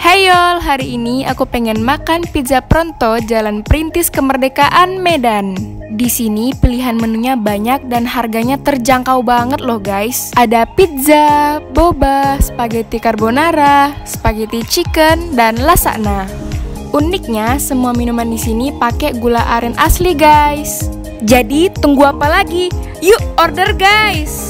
Hey yol, hari ini aku pengen makan pizza pronto Jalan Perintis Kemerdekaan Medan. Di sini pilihan menunya banyak dan harganya terjangkau banget loh guys. Ada pizza, boba, spaghetti carbonara, spaghetti chicken, dan lasagna. Uniknya semua minuman di sini pakai gula aren asli guys. Jadi tunggu apa lagi? Yuk order guys.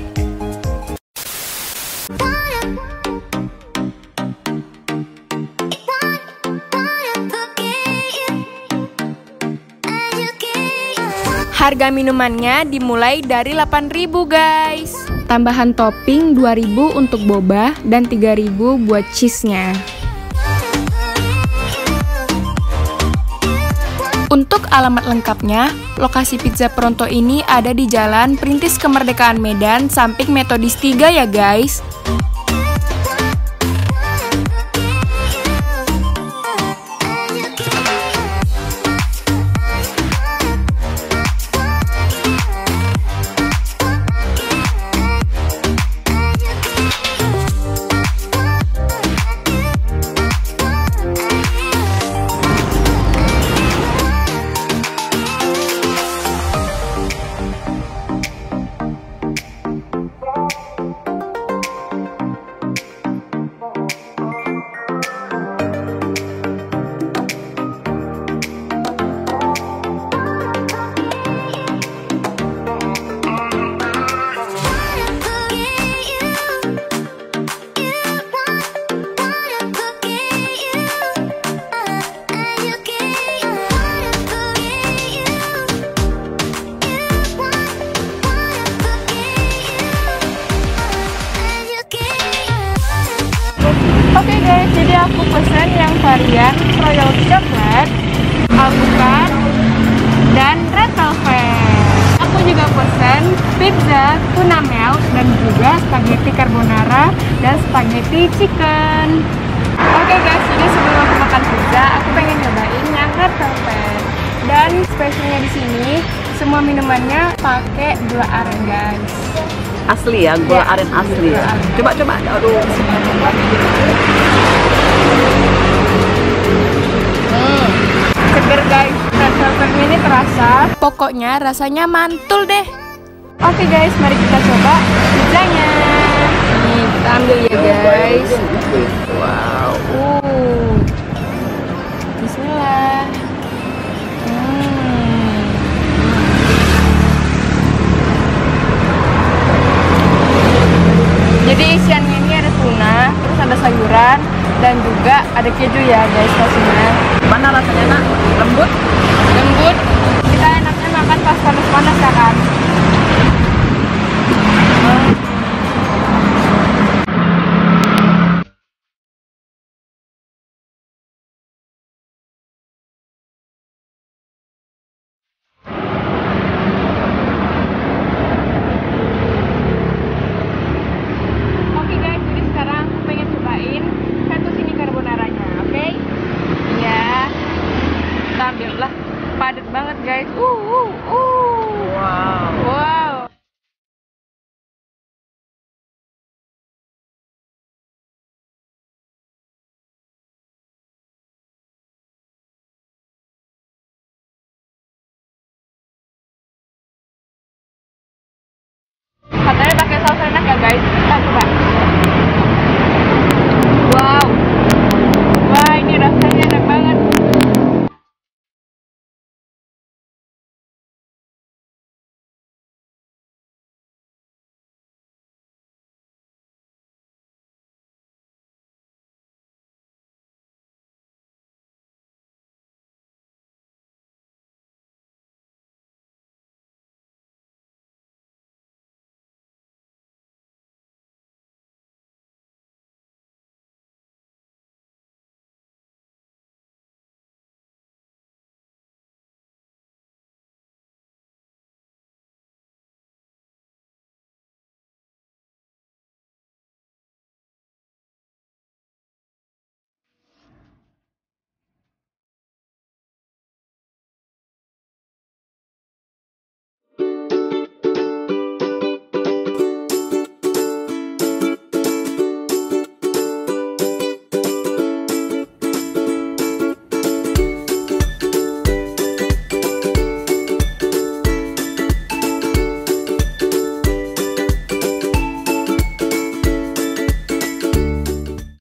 Harga minumannya dimulai dari 8.000 guys. Tambahan topping 2.000 untuk boba dan 3.000 buat cheese-nya. Untuk alamat lengkapnya, lokasi pizza pronto ini ada di Jalan Perintis Kemerdekaan Medan, samping Metodis 3 ya guys. Oke guys, jadi aku pesen yang varian royal chocolate, alpukat, dan red velvet. Aku juga pesen pizza tuna melt dan juga spaghetti carbonara dan spaghetti chicken. Oke guys, jadi sebelum aku makan pizza, aku pengen nyobain yang red velvet. Dan spesialnya di sini, semua minumannya pakai gula aren guys. Asli ya, gula aren asli ya. Coba, aduh. Seger guys, red velvetnya ini terasa. Pokoknya rasanya mantul deh. Oke guys, mari kita coba pizzanya. Nih, kita ambil ya guys. Wow. Bismillah. Jadi isiannya ini ada tuna, terus ada sayuran, dan juga ada keju ya guys pastinya. Mana rasanya nak? Lembut? Lembut. Kita enaknya makan pas panas-panas ya kan.